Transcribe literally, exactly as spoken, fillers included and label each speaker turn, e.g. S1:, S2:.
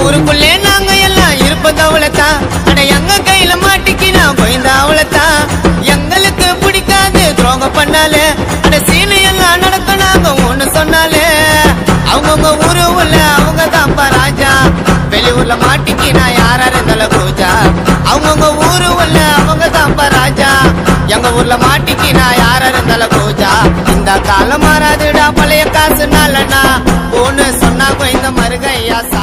S1: ஊருக்குள்ளே நாங்க எல்லாம் இருப்பது அவ்வளவுதான். அட எங்க கையில மாட்டிக்கினா கோயந்தா அவ்வளவுதான். எங்களுக்கு பிடிக்காது துரோகம் பண்ணாலே, அட சீனு எல்லாம் நடக்க நாங்க ஒண்ணு சொன்னாலே. அவங்கவுங்க ஊரு உள்ள அவங்க தான்ப்பா ராஜா, வெளியூர்ல மாட்டிக்கினா யாரா இருந்தாலும் பூஜா. அவங்கவுங்க ஊரு உள்ள அவங்க தான்ப்பா ராஜா, எங்க ஊர்ல மாட்டிக்கினா யாரா இருந்தாலும் பூஜா. இந்த காலம் மாறாதுடா பழைய காசு நாளனா, ஒண்ணு சொன்னா இந்த மருகையா.